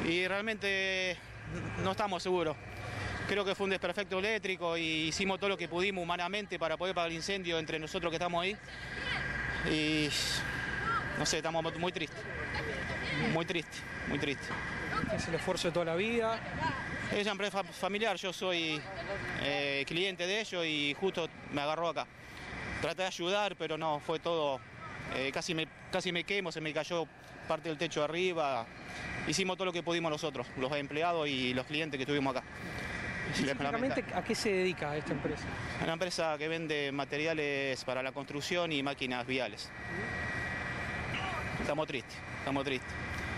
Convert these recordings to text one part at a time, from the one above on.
y realmente no estamos seguros. Creo que fue un desperfecto eléctrico y hicimos todo lo que pudimos humanamente para poder apagar el incendio entre nosotros que estamos ahí. Y no sé, estamos muy tristes. Muy triste, muy triste. Es el esfuerzo de toda la vida. Es una empresa familiar, yo soy cliente de ellos y justo me agarró acá. Traté de ayudar, pero no, fue todo, casi me quemo, se me cayó parte del techo de arriba. Hicimos todo lo que pudimos nosotros, los empleados y los clientes que tuvimos acá. Específicamente, ¿a qué se dedica esta empresa? Es una empresa que vende materiales para la construcción y máquinas viales. Estamos tristes, estamos tristes.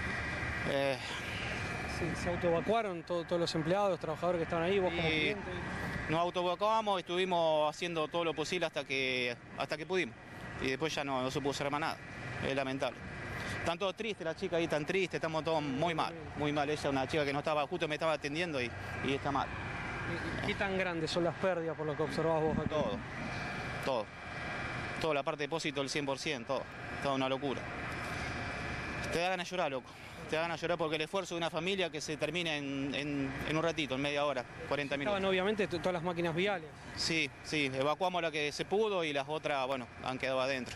¿Se autoevacuaron todos los empleados, los trabajadores que estaban ahí, vos como cliente? Nos autoevacuamos, estuvimos haciendo todo lo posible hasta que pudimos. Y después ya no se pudo hacer más nada. Es lamentable. Están todos tristes, las chicas ahí están tristes, estamos todos muy mal, muy mal. Ella es una chica que no estaba, justo me estaba atendiendo y está mal. ¿Qué tan grandes son las pérdidas por lo que observás vos aquí? Todo. Toda la parte de depósito del 100%, todo. Toda una locura. Te da ganas de llorar, loco. Te da ganas de llorar porque el esfuerzo de una familia que se termina en un ratito, en media hora, 40 minutos. Estaban obviamente todas las máquinas viales. Sí, evacuamos la que se pudo y las otras, bueno, han quedado adentro.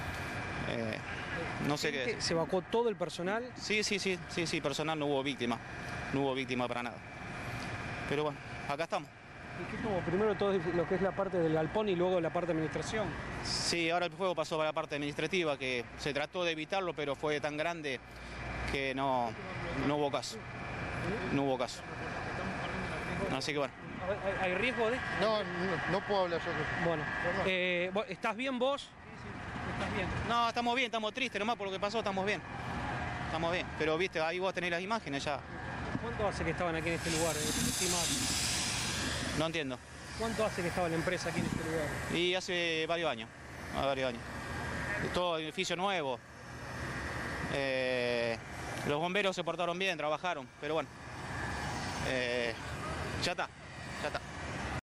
No sé qué. ¿Se evacuó todo el personal? Sí, personal, no hubo víctima para nada. Pero bueno, acá estamos. ¿Y qué como primero todo lo que es la parte del galpón y luego la parte de administración? Sí, ahora el fuego pasó para la parte administrativa, que se trató de evitarlo, pero fue tan grande que no hubo caso. No hubo caso. Así que bueno. ¿Hay riesgo de...? No puedo hablar yo. Bueno, ¿estás bien vos? ¿Estás bien? No, estamos bien, estamos tristes nomás por lo que pasó, estamos bien. Estamos bien, pero viste, ahí vos tenés las imágenes ya. ¿Cuánto hace que estaban aquí en este lugar? No entiendo. ¿Cuánto hace que estaba la empresa aquí en este lugar? Y hace varios años. Todo edificio nuevo. Los bomberos se portaron bien, trabajaron, pero bueno. Ya está.